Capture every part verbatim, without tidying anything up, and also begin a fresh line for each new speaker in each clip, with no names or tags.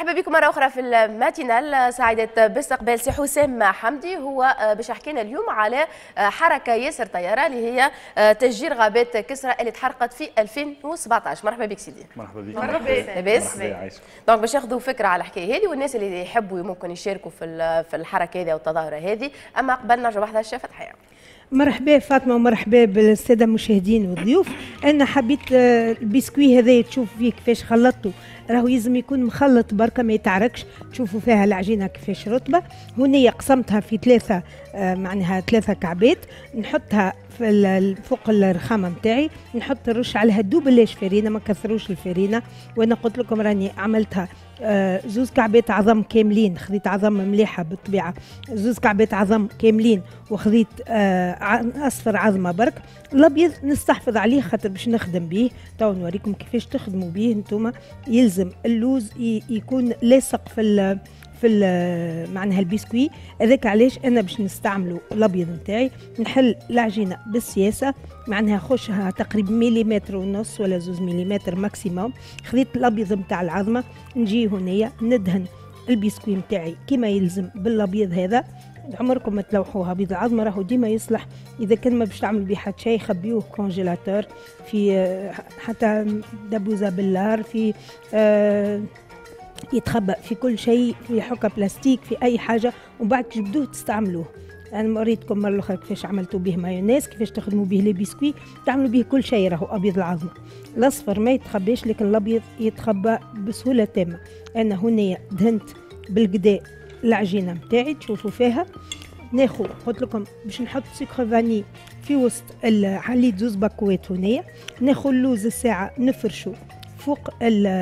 مرحبا بكم مرة أخرى في الماتينال. سعدت باستقبال سي حسام حمدي، هو باش يحكينا اليوم على حركة ياسر طيارة اللي هي تشجير غابات كسرى اللي تحرقت في ألفين وسبعطاش. مرحبا بك سيدي.
مرحبا بك.
مرحبا لاباس. دونك باش ياخذوا فكرة على الحكاية هذه، والناس اللي يحبوا ممكن يشاركوا في في الحركة هذه أو التظاهرة هذه. أما قبل نرجع واحدة الشافة تحية.
مرحبا فاطمه ومرحبا بالساده المشاهدين والضيوف. انا حبيت البسكوي هذا تشوف فيه كيفاش خلطته، راهو يلزم يكون مخلط بركه ما يتعركش. تشوفوا فيها العجينه كيفاش رطبه. هنا قسمتها في ثلاثه معناها ثلاثه كعبات، نحطها في فوق الرخامه نتاعي، نحط الرش عليها دوبلاش فرينه، ما كثروش الفرينه. وانا قلت لكم راني عملتها آه زوز كعبات عظم كاملين، خذيت عظم مليحه بالطبيعه، زوز كعبات عظم كاملين، وخذيت آه اصفر عظمه برك. الابيض نستحفظ عليه خاطر باش نخدم به، تو نوريكم كيفاش تخدموا به انتم. يلزم اللوز يكون لاصق في في معناها البسكوي هذاك، علاش انا باش نستعملوا الابيض نتاعي. نحل العجينه بالسياسه، معناها خشها تقريبا مليمتر ونص ولا زوز مليمتر ماكسيموم. خذيت الابيض نتاع العظمه، نجي هنايا ندهن البسكوي نتاعي كما يلزم بالابيض هذا. عمركم ما تلوحوها، بيض العظمه راهو ديما يصلح. اذا كان ما باش تعملوا به حتى شيء خبيوه كونجيلاتور، في حتى دبوزه بالنار، في آه يتخبأ في كل شيء، في حكة بلاستيك، في أي حاجة، ومن بعد تجبدوه تستعملوه. أنا وريتكم مرة أخرى كيفاش عملتوا به مايونيز، كيفاش تخدموا به لي بسكوي، تعملوا به كل شيء. راهو أبيض العظمة، الأصفر ما يتخباش لكن الأبيض يتخبى بسهولة تامة. أنا هنا دهنت بالقدا العجينة متاعي، تشوفوا فيها. ناخذ قلت لكم باش نحط سكر فاني في وسط، حليت زوز باكوات هنايا. ناخذ اللوز الساعة نفرشو فوق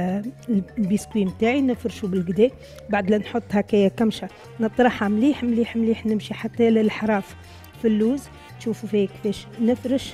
البسكوي نتاعي، نفرشو بالقدا. بعد لا نحط هكايا كمشه نطرحها مليح مليح مليح، نمشي حتى للحراف في اللوز. تشوفوا فيا كيفاش نفرش.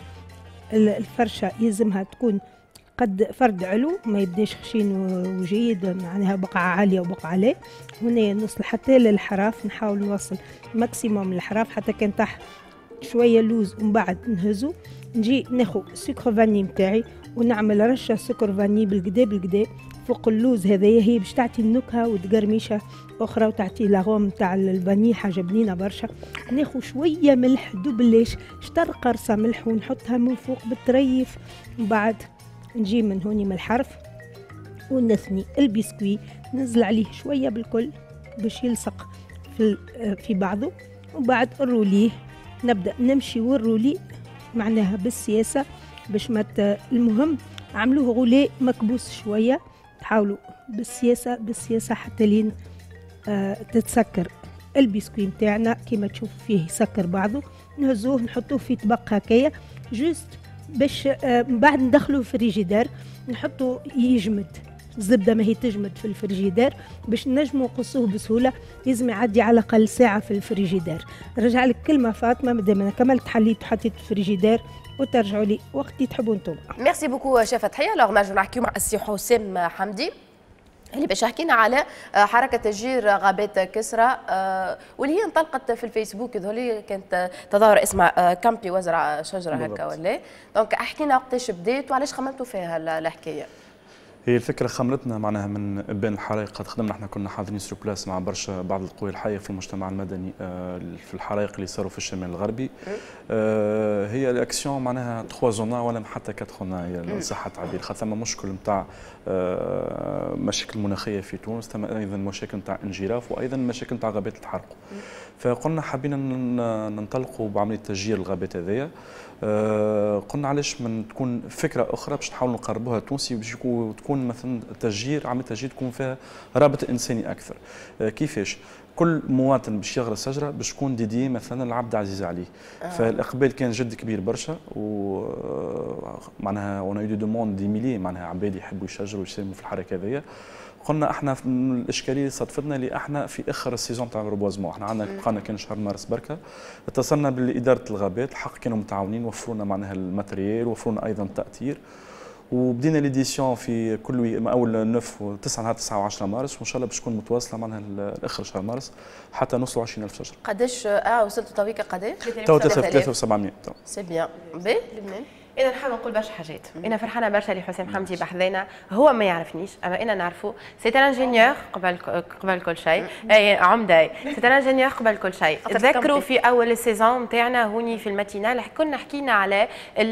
الفرشه يلزمها تكون قد فرد علو، ما يبداش خشين وجيد، معناها بقعه عاليه وبقعه لا. هنا نوصل حتى للحراف، نحاول نوصل ماكسيموم الحراف حتى كان تحت شويه لوز، ومن بعد نهزو. نجي ناخذ سكر فاني نتاعي ونعمل رشه سكر فاني بالقدا بالقدا فوق اللوز هذايا، هي باش تعطي النكهه وتقرميشه اخرى وتعطي لاغوم تاع الفاني، حاجه بنينه برشا. ناخذ شويه ملح دوبلاش، شطر قرصه ملح، ونحطها من فوق بالطريف. ومن بعد نجي من هوني من الحرف ونثني البسكوي، ننزل عليه شويه بالكل باش يلصق في في بعضه. ومن بعد الروليه نبدا نمشي والرولي معناها بالسياسه باش ما المهم عملوه غولي مكبوس شويه، تحاولوا بالسياسه بالسياسه حتى لين آه تتسكر البسكوي نتاعنا كيما تشوفوا فيه يسكر بعضه. نهزوه نحطوه في طبق هكايا جوست باش آه من بعد ندخلوه في الفريجيدار، نحطوه يجمد. الزبده ما هي تجمد في الفريجيدار باش نجموا نقصوه بسهوله. لازم يعدي على الاقل ساعه في الفريجيدار. رجع لك كلمه فاطمه، مادام انا كملت حليت وحطيت في الفريجيدار، وترجعوا لي وقت اللي تحبوا انتم.
ميرسي بوكو شيف تحيه. لو نرجعوا نحكيو مع السي حسام حمدي اللي باش يحكينا على حركه تشجير غابات كسرى، واللي هي انطلقت في الفيسبوك. هذولي كانت تظاهر اسمها كامبي وزرع شجره هكا ولا. دونك احكينا وقتاش بدات وعلاش خممتوا فيها الحكايه.
هي الفكره خمرتنا معناها من ابان الحرائق. قد خدمنا احنا كنا حاضرين سور بلاس مع برشا بعض القوى الحيه في المجتمع المدني في الحرائق اللي صاروا في الشمال الغربي. هي الاكسيون معناها تخوا زونا ولا حتى كاتخونا، هي صحه التعبير. خاطر ثم مشكل نتاع مشاكل مناخيه في تونس، ثم ايضا مشاكل نتاع انجراف، وايضا مشاكل نتاع غابات تحرقوا. فقلنا حبينا ننطلقوا بعمليه تشجير الغابات هذيا. آه قلنا علاش من تكون فكره اخرى باش نحاولوا نقربوها تونسي، باش تكون مثلا تشجير عمليه تشجير تكون فيها رابط انساني اكثر. آه كيفاش؟ كل مواطن باش يغرس شجره باش تكون ديدي مثلا العبد عزيز عليه. آه. فالاقبال كان جد كبير برشا، ومعناها اون اي دو دوموند دي ميلي معناها عباد يحبوا يشجروا ويساهموا في الحركه هذيا. قلنا احنا من الاشكاليه اللي صادفتنا اللي احنا في اخر السيزون تاع الربوزمون، احنا عندنا بقانا كان شهر مارس بركه. اتصلنا باداره الغابات، الحق كانوا متعاونين، وفروا لنا معناها الماتريال، وفروا لنا ايضا التاثير. وبدينا ليديسيون في كل اول تسعة تسعة نهار تسعة وعشرة مارس، وان شاء الله باش تكون متواصله معناها لاخر شهر مارس حتى نوصلوا عشرين ألف شجره.
قداش اه وصلتوا تويكا قداش؟
تو ثلاثة آلاف وسبعمائة.
سي بيان. باهي لبنان
انا نحب نقول برشا حاجات. انا فرحانه برشا اللي حسام حمدي بحذانا، هو ما يعرفنيش اما انا نعرفه. سي ان انجينيور قبل قبل كل شيء، اي عمده. سي ان انجينيور قبل كل شيء. تذكروا في اول السيزون نتاعنا هوني في الماتينال كنا حكينا على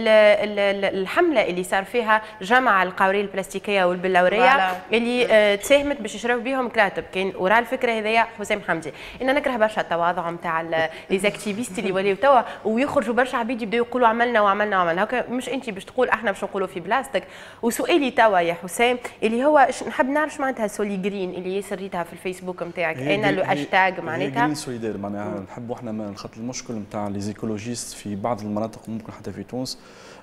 الحمله اللي صار فيها جمع القوارير البلاستيكيه والبلوريه اللي تساهمت باش يشراو بهم كراتب. كان وراء الفكره هذيا حسام حمدي. انا نكره برشا التواضع نتاع لي زاكتيفيست اللي ولاو توا ويخرجوا برشا عبيد يبداو يقولوا عملنا وعملنا وعملنا. هكا مش انت باش تقول احنا باش نقولوا في بلاستيك. وسؤالي توا يا حسام اللي هو نحب نعرف معناتها سولي جرين اللي ياسر ريتها في الفيسبوك نتاعك، انا لو هاشتاج معناتها
جرين سوليدير. معناها نحبوا احنا نخاطر المشكل نتاع لي زيكولوجيست في بعض المناطق ممكن حتى في تونس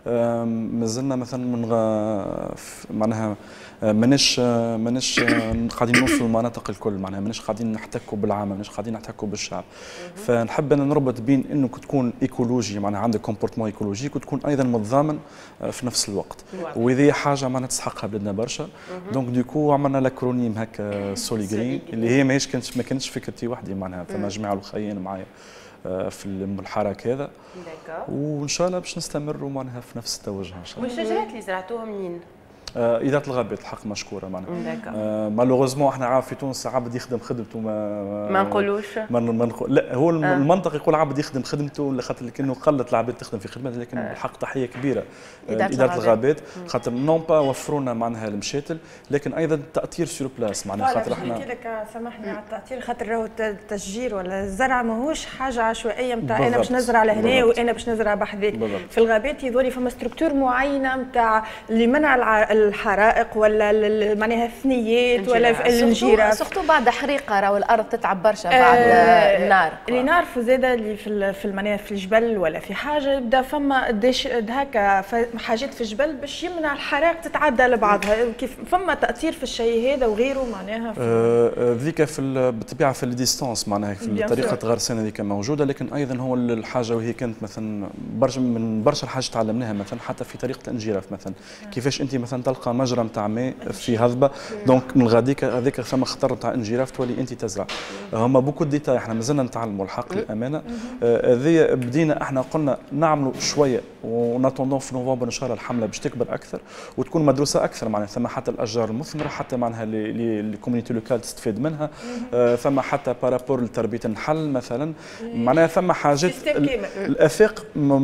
مازلنا مثلا من غ... معناها ماناش ماناش قاعدين نوصلوا المناطق الكل، معناها ماناش قاعدين نحتكوا بالعامه، ماناش قاعدين نحتكوا بالشعب. فنحب انا نربط بين انك تكون ايكولوجي، معناها عندك كومبورتمون ايكولوجيك وتكون ايضا متضامن في نفس الوقت، وهذه حاجه معناها تستحقها بلادنا برشا. دونك دوكو عملنا لاكرونيم هكا سولي جرين اللي هي ماهيش كانت ما كانتش فكرتي وحدي، معناها فما جماعه الاخرين معايا في الحراك هذا، وان شاء الله باش نستمروا معناها في نفس التوجه ان شاء الله.
والشجرات اللي زرعتوها منين؟
آه إدارة الغابات الحق مشكورة معناها. آه مالوغوزمون احنا عارف في تونس عبد يخدم خدمته ما
ما نقولوش
ما نقول لا، هو آه. المنطق يقول عبد يخدم خدمته لخاطر لكنه قلت العباد تخدم في خدمتها، لكن آه. بالحق تحية كبيرة إدارة, إدارة الغابات خاطر نون با وفروا لنا معناها المشاتل، لكن أيضا التأثير سور بلاس معناها خاطر احنا
نحكي لك سامحني على التأثير خاطر راهو التشجير ولا الزرع ماهوش حاجة عشوائية نتاع أنا باش نزرع لهنا وأنا باش نزرع بحذاك. في الغابات هذول فما ستركتور معينة نتاع لمنع الحرائق ولا معناها الثنيات ولا الانجيره،
سورتو بعد حريقه راهو الارض تتعب برشا بعد آه النار.
اللي نعرفوا زاده اللي في في معناها في الجبل ولا في حاجه يبدا فما قداش هكا حاجات في الجبل باش يمنع الحرائق تتعدى لبعضها. كيف فما تاثير في الشيء هذا وغيره معناها
ذيك في بالطبيعه في الديستانس معناها في طريقه غرسان هذيك موجوده، لكن ايضا هو الحاجه وهي كانت مثلا برشا من برشا الحاجات تعلمناها مثلا حتى في طريقه الانجيره مثلا كيفاش انت مثلا تلقى مجرى نتاع ماء في هضبه، دونك من غاديك هذاك ثم خطر نتاع انجيراف تولي انت تزرع. هما بوكو ديتاي احنا مازلنا نتعلموا الحق للامانه. هذه بدينا احنا قلنا نعملوا شويه وناتوندون في نوفمبر ان شاء الله الحمله باش تكبر اكثر وتكون مدروسه اكثر، معناها ثم حتى الاشجار المثمره حتى معناها الكوميونيتي لوكال تستفيد منها، ثم حتى بارابور لتربيه النحل مثلا، معناها ثم حاجات الافاق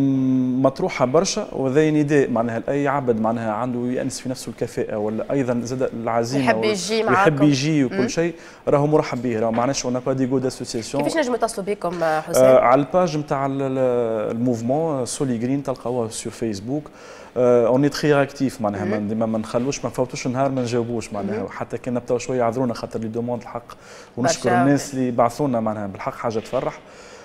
مطروحه برشا، وهذا نداء معناها لاي عبد معناها عنده يأنس في نفسه الكفاءه ولا ايضا زاد العزيمه
يحب يجي معاكم
يحب يجي وكل شيء راهو مرحب به. راهو معناش اون با دي جو داسوسياسيون.
كيفاش نجموا يتصلوا بكم حسام؟
آه على الباج نتاع الموفمون سولي جرين تلقاوها سور فيسبوك. اوني تخي اكتيف معناها ديما ما نخلوش ما نفوتوش النهار ما نجاوبوش معناها، حتى كان نبداو شويه يعذرونا خاطر لي دوموند الحق، ونشكر الناس اللي بعثونا معناها بالحق حاجه تفرح.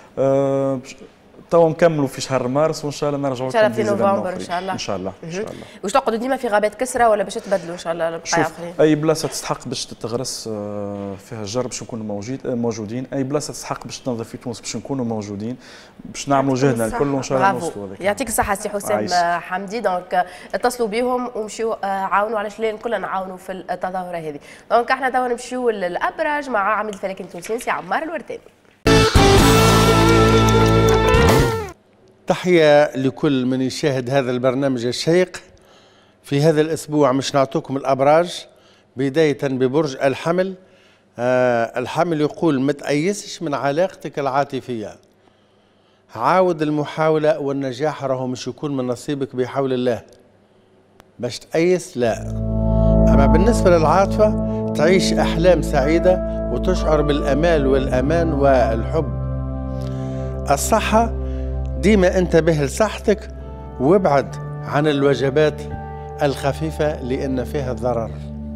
آه توا نكملوا في شهر مارس وان شاء الله نرجعوا
ان شاء الله في نوفمبر ان شاء الله
ان شاء الله ان شاء الله.
واش تقعدوا ديما في غابات كسرى ولا باش تبدلوا ان شاء الله لبقايا اخرين؟
اي بلاصه تستحق باش تتغرس فيها الجر باش نكونوا موجود موجودين، اي بلاصه تستحق باش تنظف في تونس باش نكونوا موجودين، باش نعملوا جهدنا الكل وان شاء الله نوصلوا هذاك.
يعطيك الصحه سي حسام حمدي. دونك اتصلوا بهم ومشيوا عاونوا علاش لا كلنا نعاونوا في التظاهره هذه. دونك احنا توا نمشيوا للابراج مع عميد الفلاكين التونسيين سي عمار الورداني.
تحية لكل من يشاهد هذا البرنامج الشيق. في هذا الأسبوع مش نعطوكم الأبراج، بداية ببرج الحمل. آه الحمل يقول ما تأيسش من علاقتك العاطفية، عاود المحاولة والنجاح راهو مش يكون من نصيبك بحول الله. باش تأيس لا، أما بالنسبة للعاطفة تعيش أحلام سعيدة وتشعر بالأمال والأمان والحب. الصحة ديما انتبه لصحتك وابعد عن الوجبات الخفيفة لأن فيها ضرر.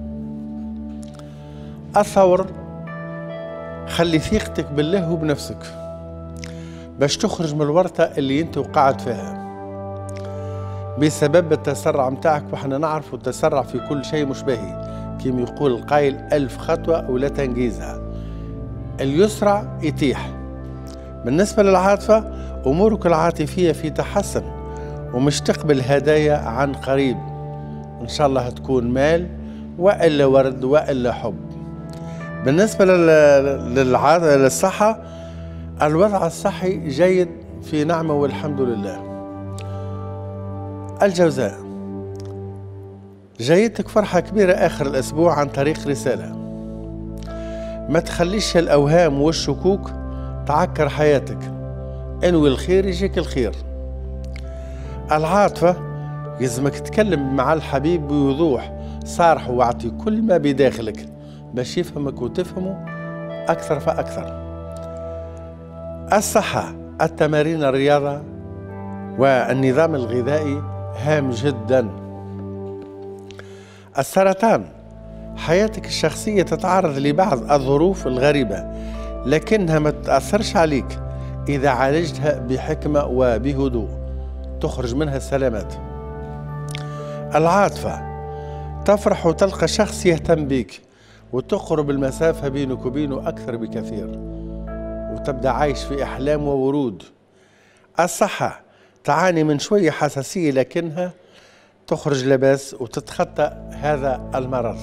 الثور خلي ثقتك بالله وبنفسك باش تخرج من الورطة اللي انت وقعت فيها بسبب التسرع متاعك، وحنا نعرف التسرع في كل شيء مش باهي، كيما يقول القائل ألف خطوة ولا تنجيزها. اليسرع يتيح. بالنسبة للعاطفة أمورك العاطفية في تحسن ومش تقبل هدايا عن قريب، إن شاء الله تكون مال وإلا ورد وإلا حب. بالنسبة للصحة الوضع الصحي جيد في نعمة والحمد لله. الجوزاء، جايتك فرحة كبيرة آخر الأسبوع عن طريق رسالة. ما تخليش الأوهام والشكوك تعكر حياتك، انوي الخير يجيك الخير. العاطفة يلزمك تتكلم مع الحبيب بوضوح، صارح واعطي كل ما بداخلك باش يفهمك وتفهمه أكثر فأكثر. الصحة، التمارين، الرياضة والنظام الغذائي هام جدا. السرطان، حياتك الشخصية تتعرض لبعض الظروف الغريبة لكنها ما تأثرش عليك إذا عالجتها بحكمة وبهدوء، تخرج منها السلامات. العاطفة، تفرح وتلقى شخص يهتم بك وتقرب المسافة بينك وبينه أكثر بكثير وتبدأ عايش في أحلام وورود. الصحة، تعاني من شوية حساسية لكنها تخرج لباس وتتخطى هذا المرض.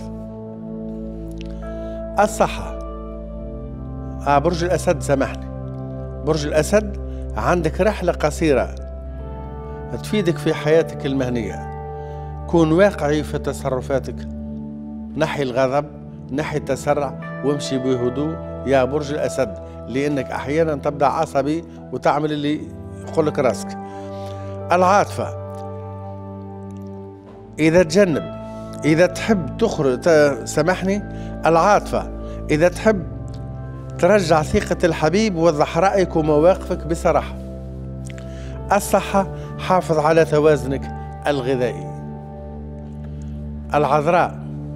الصحة، آه برج الأسد، سامحني، برج الأسد، عندك رحلة قصيرة تفيدك في حياتك المهنية. كون واقعي في تصرفاتك، نحي الغضب، نحي التسرع، وامشي بهدوء يا برج الأسد، لأنك أحيانا تبدأ عصبي وتعمل اللي يقولك راسك. العاطفة، إذا تجنب، إذا تحب تخرج، سامحني، العاطفة إذا تحب ترجع ثقة الحبيب وضح رأيك ومواقفك بصراحة. الصحة، حافظ على توازنك الغذائي. العذراء،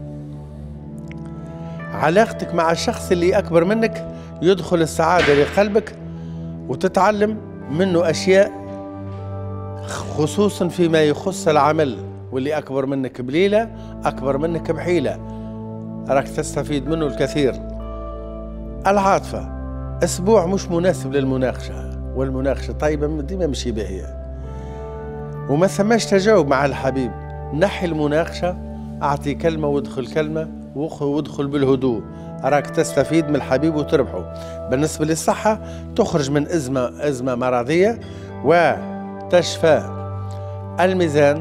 علاقتك مع الشخص اللي أكبر منك يدخل السعادة لقلبك وتتعلم منه أشياء خصوصا فيما يخص العمل، واللي أكبر منك بليلة أكبر منك بحيلة راك تستفيد منه الكثير. العاطفة، أسبوع مش مناسب للمناقشة، والمناقشة طيبة ديما مشي باهية وما ثماش تجاوب مع الحبيب. نحي المناقشة، أعطي كلمة وادخل كلمة وادخل بالهدوء، راك تستفيد من الحبيب وتربحه. بالنسبة للصحة، تخرج من أزمة أزمة مرضية وتشفى. الميزان،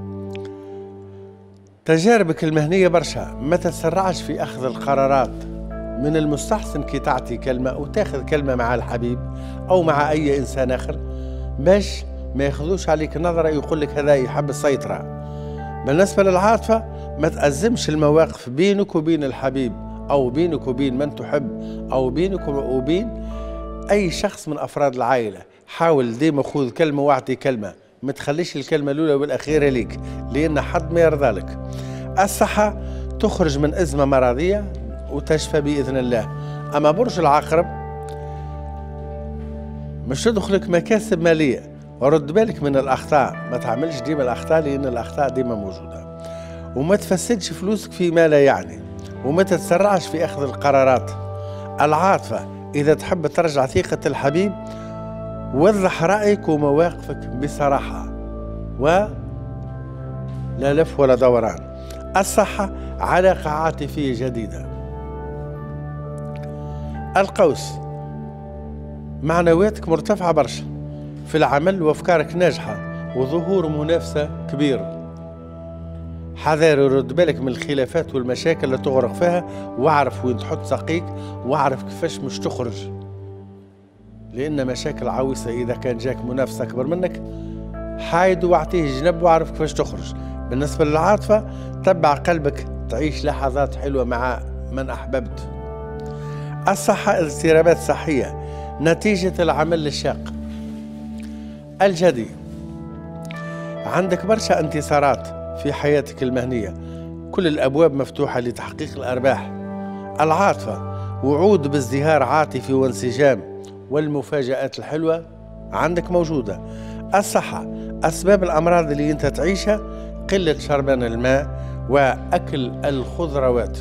تجاربك المهنية برشا، ما تتسرعش في أخذ القرارات. من المستحسن كي تعطي كلمة وتاخذ كلمة مع الحبيب أو مع أي إنسان آخر باش ما ياخذوش عليك نظرة يقول لك هذا يحب السيطرة. بالنسبة للعاطفة، ما تأزمش المواقف بينك وبين الحبيب أو بينك وبين من تحب أو بينك وبين أي شخص من أفراد العائلة. حاول ديما خذ كلمة واعطي كلمة، ما تخليش الكلمة الأولى والأخيرة ليك لأن حد ما يرضى لك. الصحة، تخرج من أزمة مرضية وتشفى بإذن الله. أما برج العقرب، مش تدخلك مكاسب مالية، ورد بالك من الأخطاء، ما تعملش ديما الأخطاء لأن الأخطاء ديما موجودة، وما تفسدش فلوسك فيما لا يعني، وما تتسرعش في أخذ القرارات. العاطفة، إذا تحب ترجع ثقة الحبيب وضح رأيك ومواقفك بصراحة ولا لف ولا دوران. الصحة، علاقة عاطفية جديدة. القوس، معنوياتك مرتفعة برشا في العمل وأفكارك ناجحة وظهور منافسة كبير. حذر ورد بالك من الخلافات والمشاكل اللي تغرق فيها، واعرف وين تحط ساقيك واعرف كيفاش مش تخرج، لأن مشاكل عويصة. إذا كان جاك منافس أكبر منك حايد واعطيه جنب واعرف كيفاش تخرج. بالنسبة للعاطفة، تبع قلبك، تعيش لحظات حلوة مع من أحببت. الصحة، اضطرابات صحية نتيجة العمل الشاق. الجدي، عندك برشا انتصارات في حياتك المهنية، كل الأبواب مفتوحة لتحقيق الأرباح. العاطفة، وعود بازدهار عاطفي وانسجام، والمفاجآت الحلوة عندك موجودة. الصحة، أسباب الأمراض اللي أنت تعيشها قلة شربان الماء وأكل الخضروات.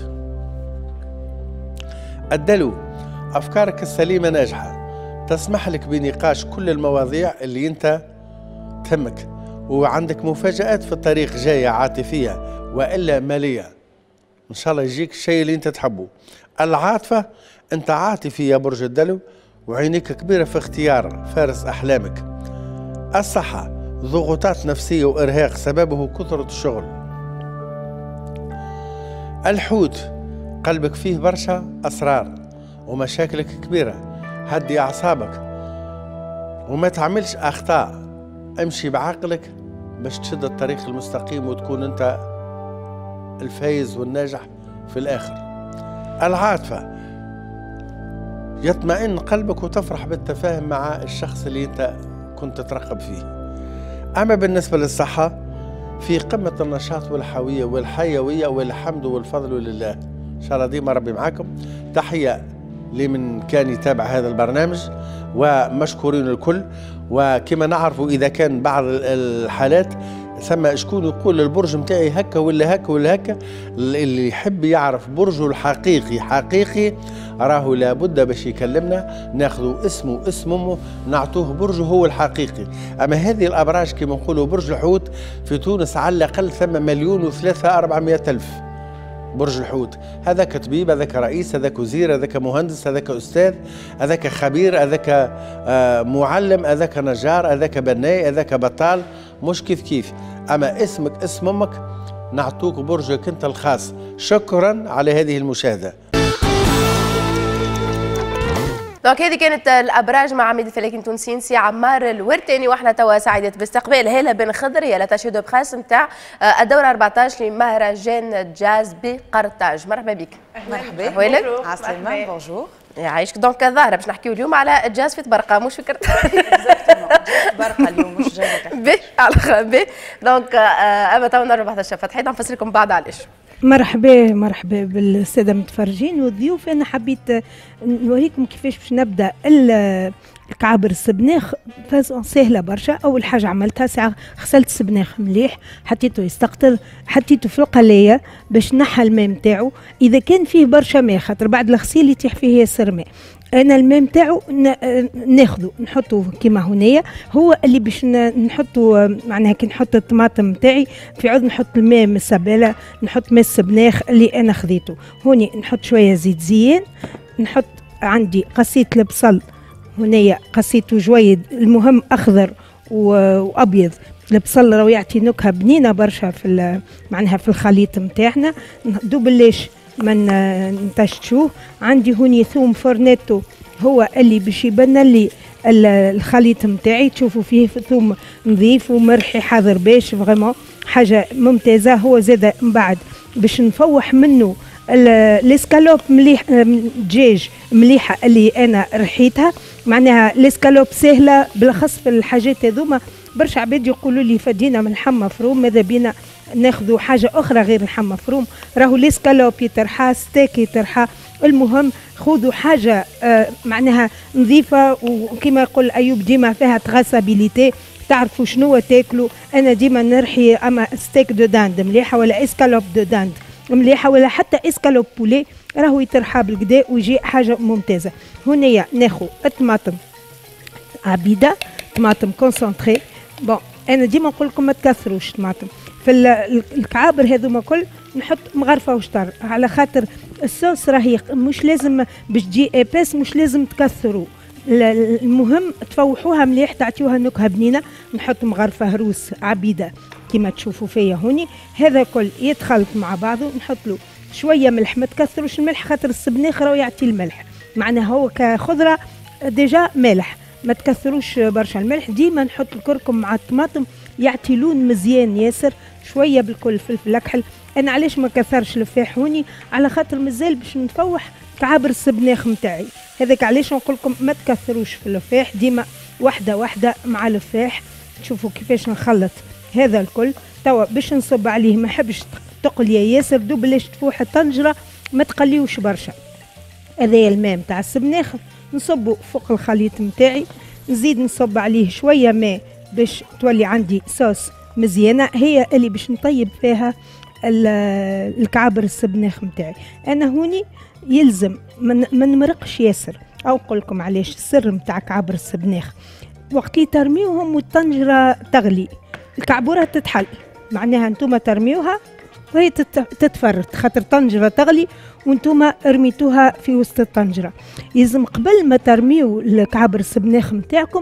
الدلو، أفكارك السليمة ناجحة، تسمح لك بنقاش كل المواضيع اللي أنت تهمك، وعندك مفاجآت في الطريق جاية عاطفية وإلا مالية، إن شاء الله يجيك الشيء اللي أنت تحبه. العاطفة، أنت عاطفي يا برج الدلو وعينيك كبيرة في اختيار فارس أحلامك. الصحة، ضغوطات نفسية وإرهاق سببه كثرة الشغل. الحوت قلبك فيه برشا أسرار ومشاكلك كبيرة، هدي أعصابك وما تعملش أخطاء، امشي بعقلك باش تشد الطريق المستقيم وتكون أنت الفايز والناجح في الآخر. العاطفة يطمئن قلبك وتفرح بالتفاهم مع الشخص اللي أنت كنت ترقب فيه. أما بالنسبة للصحة في قمة النشاط والحيوية والحيوية والحمد والفضل لله. إن شاء الله ديما ربي معاكم. تحية لمن كان يتابع هذا البرنامج ومشكورين الكل. وكما نعرفوا إذا كان بعض الحالات ثم شكون يقول البرج متاعي هكا ولا هكا ولا هكا، اللي يحب يعرف برجه الحقيقي حقيقي راهو لابد باش يكلمنا ناخذوا اسمه اسم امه نعطوه برجه هو الحقيقي. اما هذه الابراج كما نقولوا برج الحوت في تونس على الاقل ثم مليون وثلاثة أربعمائة ألف برج الحوت. هذاك طبيب، هذاك رئيس، هذاك وزير، هذاك مهندس، هذاك استاذ، هذاك خبير، هذاك معلم، هذاك نجار، هذاك بناي، هذاك بطال، مش كيف كيف. اما اسمك اسم امك نعطوك برجك انت الخاص. شكرا على هذه المشاهده.
دونك هذه كانت الابراج مع عميد الفلاكين التونسيين سي عمار الورتاني، واحنا توا سعيدة باستقبال هاله بن خضر هي لاتاشي دو بريس نتاع الدوره أربعطاش لمهرجان جاز بقرطاج. مرحبا بك.
مرحبا.
احوالك؟
عسلامة. بونجور.
يعيشك. دونك الظاهره باش نحكيو اليوم على الجاز في تبرقه مش في قرطاج.
تبرقه اليوم مش جاز.
باهي على خير. باهي دونك اما توا نرجعوا بعد الشفه فتحي نفسر لكم بعد علاش.
مرحبا مرحبا بالساده المتفرجين والضيوف. انا حبيت نوريكم كيفاش باش نبدا الكعابر السبناخ فازون سهله برشا. اول حاجه عملتها ساعه غسلت السبناخ مليح، حطيته يستقطر، حطيته في القلايه باش نحى الماء نتاعو. اذا كان فيه برشا ماء خاطر بعد الغسيل يطيح فيه ياسر ماء، انا الماء نتاعو ناخذه نحطه كيما هنايا هو اللي باش نحطه. معناها كي نحط الطماطم نتاعي في عود نحط الماء من السباله، نحط ماء السبناخ اللي انا خذيته هوني، نحط شويه زيت زيان، نحط عندي قصيت البصل هنايا قصيته جويد، المهم اخضر وابيض. البصل راهو يعطي نكهه بنينه برشا في معناها في الخليط نتاعنا. دوبلاش ما نتشتشوه. عندي هوني ثوم فورنيتو هو اللي باش يبنى لي الخليط نتاعي. تشوفوا فيه ثوم نظيف ومرحي حاضر باش فريمون حاجه ممتازه. هو زاد من بعد باش نفوح منه الاسكالوب مليح، دجاج مليحه اللي انا رحيتها. معناها الاسكالوب سهله بالاخص في الحاجات هذوما. برشا عباد يقولوا لي فدينا من لحم مفروم، ماذا بينا ناخذوا حاجه اخرى غير اللحم مفروم. راهو الاسكالوب يترحى، ستيك يترحى. المهم خذوا حاجه آه معناها نظيفه، وكما يقول ايوب ديما فيها تغاسابيليتي، تعرفوا شنو تاكلوا. انا ديما نرحي اما ستيك دو داند مليحه ولا اسكالوب دو داند مليحه ولا حتى اسكالوب بولي راهو يترحى بالكدا ويجي حاجه ممتازه. هنايا ناخذ الطماطم عبيده، طماطم كونسونطري. بون انا ديما نقول لكم ما تكثروش طماطم في الكعابر هذوما كل. نحط مغرفه وشطر على خاطر الصوص راهي مش لازم باش تجي ايباس، مش لازم تكثروا. المهم تفوحوها مليح تعطيوها نكهه بنينه. نحط مغرفه روس عبيده كما تشوفوا فيا هوني. هذا كل يتخلط مع بعضه. نحط له شويه ملح، ما تكثروش الملح خاطر السبناخ راهو يعطي الملح. معناها هو كخضره ديجا مالح، ما تكثروش برشا الملح. ديما نحط الكركم مع الطماطم يعطي لون مزيان ياسر. شويه بالكل فلفل اكحل. انا علاش ما كثرش الفاح هوني؟ على خاطر مازال باش نفوح كعابر السبناخ نتاعي. هذاك علاش نقول لكم ما تكثروش في الفاح، ديما واحده واحده مع الفاح. تشوفوا كيفاش نخلط هذا الكل. توا باش نصب عليه ما حبش تقلي ياسر، دوبلاش تفوح الطنجره ما تقليوش برشا. هذايا الماء نتاع السبناخ نصبه فوق الخليط نتاعي. نزيد نصب عليه شويه ماء باش تولي عندي صوص مزيانه، هي اللي باش نطيب فيها الكعابر السبناخ نتاعي. انا هوني يلزم ما نمرقش ياسر. او نقول لكم علاش السر نتاع كعابر السبناخ، وقت اللي ترميوهم والطنجره تغلي الكعبوره تتحل. معناها انتم ترميوها وهي تتفرط خاطر الطنجره تغلي وانتم رميتوها في وسط الطنجره. يلزم قبل ما ترميو الكعابر السبناخ نتاعكم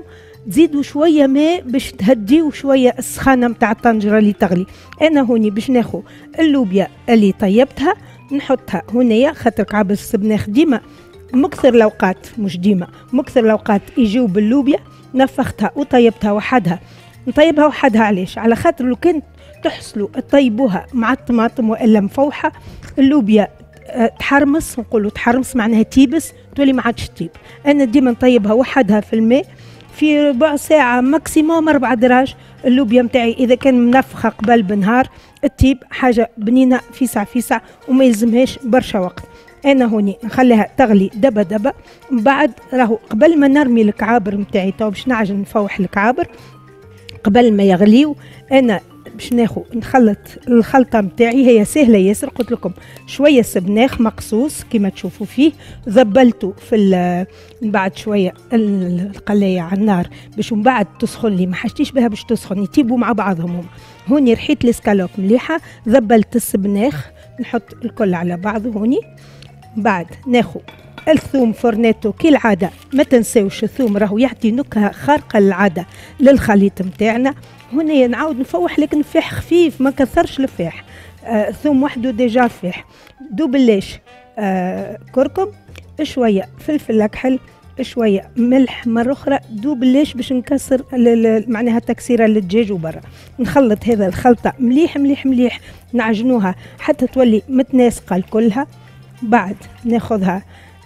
تزيدوا شويه ماء باش تهديوا شويه السخانه نتاع الطنجره اللي تغلي. انا هوني باش ناخذ اللوبيا اللي طيبتها نحطها هنايا، خاطر كعب السبناخ ديما مكثر الاوقات، مش ديما مكثر الاوقات يجيو باللوبيا. نفختها وطيبتها وحدها. نطيبها وحدها علاش؟ على خاطر لو كنت تحصلوا تطيبوها مع الطماطم والا مفوحه اللوبيا تحرمص، نقولوا تحرمص معناها تيبس، تولي ما عادش تطيب. انا ديما نطيبها وحدها في الماء في ربع ساعه ماكسيموم اربع دراج. اللوبيا نتاعي اذا كان منفخه قبل بنهار التيب حاجه بنينه فيسع فيسع وما يلزمهاش برشا وقت. انا هوني نخليها تغلي دبا دبا. من بعد راهو قبل ما نرمي الكعابر نتاعي تو باش نعجن نفوح الكعابر قبل ما يغليو انا باش ناخذ نخلط الخلطه نتاعي. هي سهله ياسر، قلت لكم شويه سبناخ مقصوص كما تشوفوا فيه، ذبلته في من بعد شويه القلايه على النار باش من بعد تسخن لي، ما حاجتيش بها باش تسخن يطيبوا مع بعضهم هما. هوني رحيت الاسكالوب مليحه، ذبلت السبناخ نحط الكل على بعضه هوني. بعد ناخذ الثوم فورنيتو كالعاده، ما تنساوش الثوم راهو يعطي نكهه خارقه للعاده للخليط نتاعنا. هنا نعاود نفوح لكن فاح خفيف ما كثرش الفاح. آه ثوم وحده ديجا فاح. دوبلاش آه كركم، شويه فلفل اكحل، شويه ملح مره اخرى، دوبلاش باش نكسر معناها تكسيره للدجاج وبرا. نخلط هذا الخلطه مليح مليح مليح، نعجنوها حتى تولي متناسقه كلها. بعد ناخذها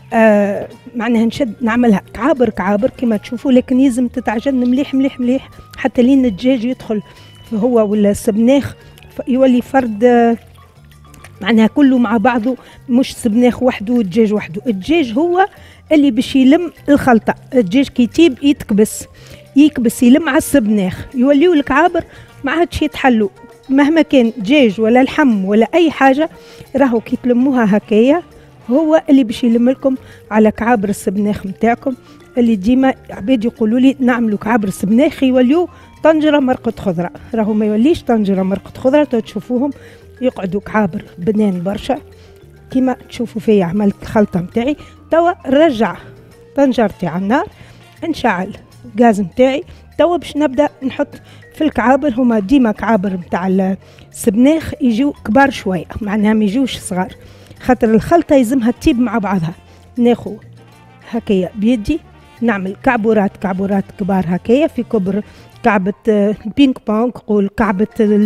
آه معناها نشد نعملها كعابر كعابر كما تشوفوا، لكن يلزم تتعجن مليح مليح مليح حتى لين الدجاج يدخل هو ولا السبناخ يولي فرد آه معناها كله مع بعضه، مش سبناخ وحده والدجاج وحده. الدجاج هو اللي باش يلم الخلطه. الدجاج كي يطيب يتكبس يكبس يلم على السبناخ، يوليو الكعابر ما عادش يتحلوا مهما كان دجاج ولا لحم ولا اي حاجه. راهو كي تلموها هكايا هو اللي باش يلم لكم على كعابر السبناخ نتاعكم اللي ديما عباد يقولوا لي نعملوا كعابر السبناخ يوليو طنجره مرقه خضره. راهو ما يوليش طنجره مرقه خضره، تو تشوفوهم يقعدوا كعابر بنان برشا كيما تشوفوا فيا. عملت الخلطه نتاعي توا نرجع طنجرتي على النار، نشعل الغاز نتاعي توا باش نبدا نحط في الكعابر. هما ديما كعابر نتاع السبناخ يجيو كبار شويه، معناها ما يجيوش صغار، خاطر الخلطه يلزمها تطيب مع بعضها. ناخذ هكايا بيدي نعمل كعبورات كعبورات كبار هكايا في كبر كعبه البينج بونج، قول كعبه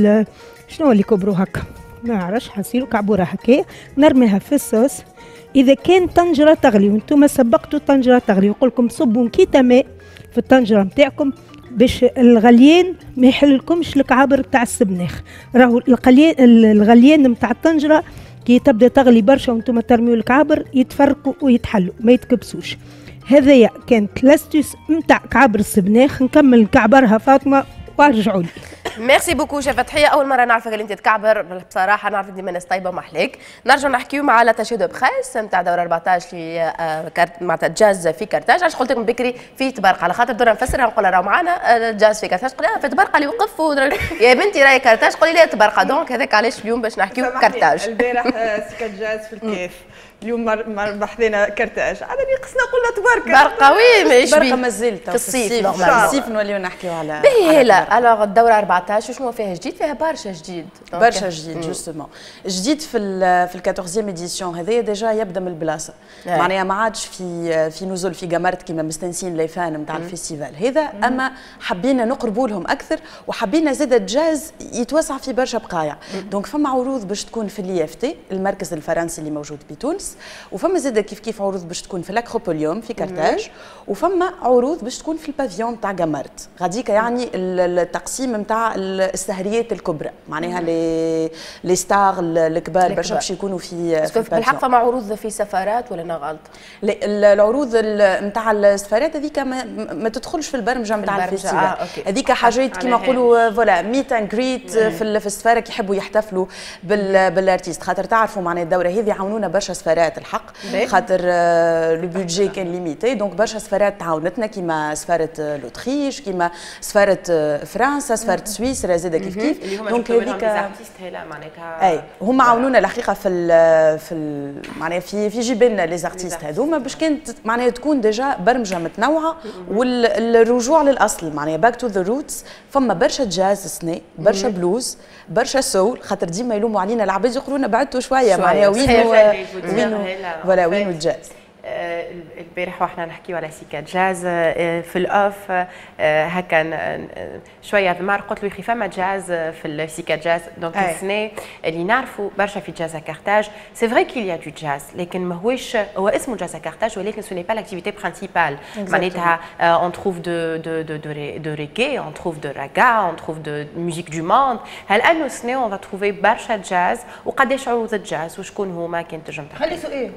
شنو اللي كبروا هكا ما نعرفش، حنصيروا كعبوره هكايا نرميها في الصوص. اذا كان طنجره تغلي وانتم سبقتوا الطنجره تغلي نقول لكم صبوا كيتا ماء في الطنجره نتاعكم باش الغليان ما يحللكمش الكعابر بتاع السبناخ. راهو الغليان الغليان نتاع الطنجره كي تبدا تغلي برشا وانتم ترميوا الكعابر يتفرقوا ويتحلوا ما يتكبسوش. هذايا كانت لاستيس نتاع كعابر السبناخ. نكمل نكعبرها فاطمه وارجعوا لي.
ميرسي بوكو شيف فتحيه، اول مره نعرفك اللي انت تكعبر بصراحه، نعرف ديما ناس طيبه ومحليك. نرجع نحكيو مع لاتاشي دو بخيس نتاع دور أربعطاش في معناتها جاز في كرتاج. علاش قلت لكم بكري في تبرقه، على خاطر دورنا نفسرها نقول راهو معانا جاز في كرتاج، قلنا في تبرقه اللي يوقف يا بنتي راهي كرتاج، قولي لي تبرقه. دونك هذاك علاش اليوم باش نحكيو كرتاج.
البارح سكت جاز في الكيف، اليوم بحثنا كرتاج، عاد قصنا قلنا تبارك
برقه. وي ما يشبي
برقه مازال
في الصيف
في الصيف نوليو نحكيو على
باهي. لا الوغ الدوره أربعطاش وشنو فيها جديد؟ فيها برشا جديد
برشا جديد جوستومون. جديد في في الكاتورزيام اديسيون هذايا ديجا يبدا من البلاصه، معناها ما عادش في في نزول في جمرت كيما مستنسين لي فان نتاع الفيستيفال هذا، اما حبينا نقربوا لهم اكثر وحبينا زاد الجاز يتوسع في برشا بقايع. دونك فما عروض باش تكون في الإي إف تي المركز الفرنسي اللي موجود بتونس، وفما زاد كيف كيف عروض باش تكون في الاكروبوليوم في كرتاج، وفما عروض باش تكون في البافيون تاع جمرت غاديك، يعني التقسيم نتاع السهريات الكبرى، معناها لي لي ستار الكبار برشا باش يكونوا في في
بالحق. فما عروض في سفارات ولا انا غلط؟
العروض نتاع السفارات هذيك ما, ما تدخلش في البرمجه نتاع الفيستيفال، هذيك آه حاجات كيما نقولوا فوالا ميت اند جريت في في السفاره كي يحبوا يحتفلوا بالارتيست، خاطر تعرفوا معناها الدوره هذه عاونونا برشا سفارات الحق، خاطر لو بودجي كان ليميتي، دونك برشا سفارات تعاونتنا كيما سفاره لوتريش، كيما سفاره فرنسا، سفاره سويسرا زاد كيف كيف.
دونك هذيك ارتيست هلا معناتها
اي هما عاونونا الحقيقه في ال في ال معناها في في جبالنا لي زارتيست هذوما باش كانت معناها تكون ديجا برمجه متنوعه والرجوع للاصل معناها باك تو ذا روتس. فما برشا جاز السنه برشا بلوز برشا سول خاطر ديما يلوموا علينا العباد يقولوا لنا بعدتوا شويه معناها وين وين فوالا وين الجاز.
البارح واحنا نحكيو على سيكا جاز في الاوف هكا شويه في مار قلت له يخي فما جاز في السيكا جاز. دونك السنه اللي نعرفوا برشا في جاز كارتاج سي فري كيل يا دو جاز لكن ماهوش هو اسمه جاز كارتاج ولكن سو ني با لاكتيفيتي برينسيبال. معناتها اون تروف دو دو دو دو ريغي اون تروف دو راغا اون تروف دو ميوزيك دو موند. هالانه السنه اون فا تروفي برشا جاز وقداش عروض الجاز وشكون هما كان تنجم تحكي.
خلي سؤال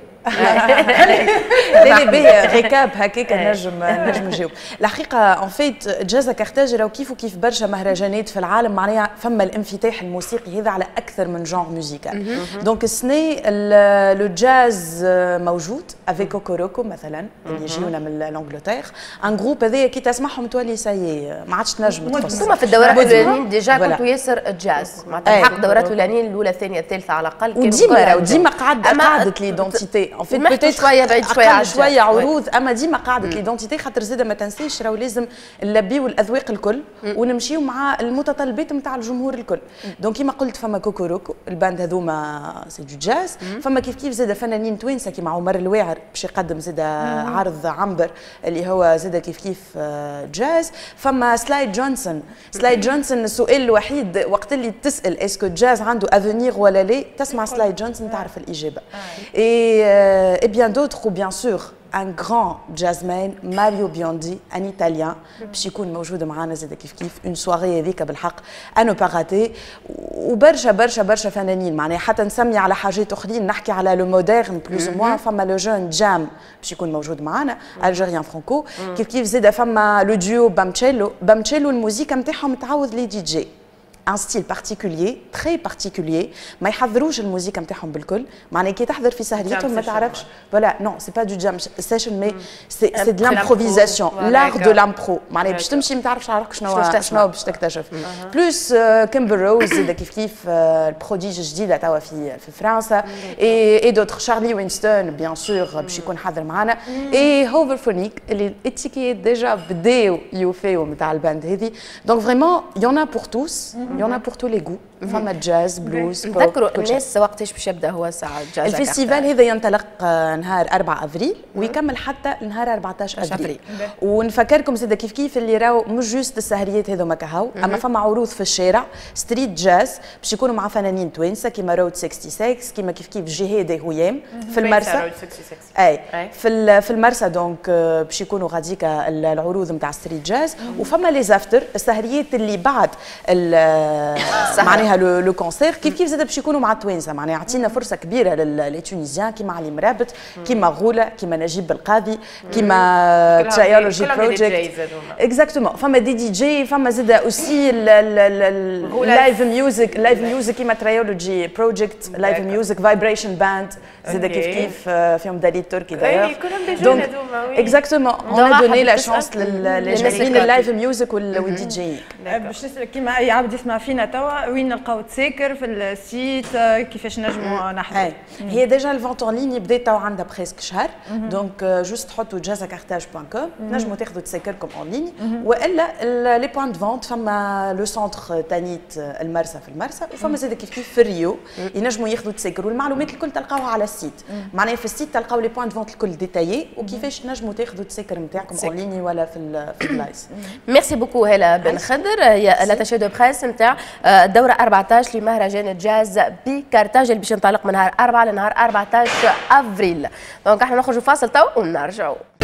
لا باهي ريكاب هكاك نجم نجم نجاوب. الحقيقه اون فيت جاز كارتاج راهو كيف وكيف برشا مهرجانات في العالم معناها فما الانفتاح الموسيقي هذا على اكثر من جونغ موزيكال. دونك السنه لو جاز موجود افيك كوكوروكو مثلا اللي يجيونا من لانجلتير ان جروب هذايا كي تسمعهم تولي ساي ما عادش تنجم تفصل.
انتم في الدورات الاولانيين ديجا كنتوا ياسر جاز معناتها الحق الدورات الاولانيين الاولى الثانيه الثالثه على الاقل كانوا
وديما وديما قعدت قعدت ليدونتيتي ان فيت بوتيت
شويه بعيد شويه على
شويه عروض اما ديما قاعده ليدونتيتي خاطر زاده ما تنسيش راهو لازم نلبيو الاذواق الكل ونمشيو مع المتطلبات نتاع الجمهور الكل. دونك كيما قلت فما كوكوروكو الباند هذوما سي دو جاز. فما كيف كيف زاده فنانين توانسه كيما عمر الواعر باش يقدم زاده عرض عنبر اللي هو زاده كيف كيف جاز. فما سلايد جونسون. سلايد جونسون السؤال الوحيد وقت اللي تسال اسكو جاز عنده افونير ولا لا تسمع سلايد جونسون تعرف الاجابه. اي et bien d'autres ou bien sûr un grand jazzman ماريو بيوندي ان ايطاليان باش يكون موجود معنا زاد كيف كيف اون سواري هذيك بالحق انو باغاتي. وبرشا برشا برشا فنانين معناها حتى نسمي على حاجات اخرين نحكي على لو مودرن بلوز موان. فما لو جون جام باش يكون موجود معنا الجيريان فرانكو كيف كيف زاد. فما لو ديو بامتشيلو. بامتشيلو الموسيقى نتاعهم تعوض لي دي جي ان ستيل بارتيكولير تري بارتيكولير ما يحضروش الموسيقى نتاعهم بالكل معناها كي تحضر في سهريتهم ما تعرفش فوالا نو سي با دو جام سيشن مي سي سي دو لامبروفيزاسيون لار دو لامبرو معناها باش تمشي ما تعرفش على شنو شنو باش تكتشف. بلوس كيمبر روز زاد كيف كيف البروديج الجديده توا في في فرنسا اي اي دوتر شارلي وينستون بيان سور باش يكون حاضر معنا اي هوفر فونيك اللي الاتيكيت ديجا بداو يوفيو نتاع الباند هذه. دونك فريمون يون ا بور توس Il y en a pour tous les goûts. فما جاز بلوز
نذكروا الناس وقتاش باش يبدا هو ساعه جاز.
الفيستيفال هذا ينطلق نهار أربعة افريل ويكمل حتى نهار أربعطاش افريل. ونفكركم زاد كيف كيف اللي راهو مش جوست السهريات هذوما كهو اما فما عروض في الشارع ستريت جاز باش يكونوا مع فنانين توانسه كيما رود ستة وستين كيما كيف كيف جهاد هيام في المرسى. اي في في المرسى دونك باش يكونوا غاديك العروض نتاع ستريت جاز. وفما لي زافتر السهريات اللي بعد معناها لو كونسير كيف كيف زاد باش يكونوا مع التوانسه معناها عطينا فرصه كبيره لي تونيزيان كيما علي مرابط كيما غوله كيما نجيب بالقاضي كيما تريولوجي بروجيكت اكزاكتومون. فما دي دي جي فما زاد اوسي اللايف ميوزك لايف ميوزك كيما تريولوجي بروجيكت لايف ميوزك فايبريشن باند زاد كيف كيف فيهم دليل تركي داير. دونك اكزاكتومون اون ا دوني لا شانس للجميع اللايف ميوزك والدي جي.
باش نسال كيما اي عبد يسمع فينا توا وين نلقاو تساكر في السيت كيفاش نجموا نحضروا.
هي ديجا الفونت اون لين بدات تو عندها بريسك شهر دونك جوست تحطوا جازا كارتاج بوان كوم نجموا تاخذوا تساكركم اون لين والا لي بوان دو فونت فما لو سونتر تانيت المرسى في المرسى وفما زاد كيف كيف في الريو ينجموا ياخذوا تساكر والمعلومات الكل تلقاوها على السيت معناها في السيت تلقاو لي بوان دو فونت الكل ديتايي وكيفاش تنجموا تاخذوا التساكر نتاعكم اون لين ولا في في البلايص.
ميرسي بوكو هلا بن خضر هي لاتاشي دو بريس نتاع الدوره أربعطاش لمهرجان الجاز بكارتاج اللي باش ينطلق من نهار أربعة لنهار أربعطاش افريل. دونك احنا نخرجوا فاصل تو ونرجعوا.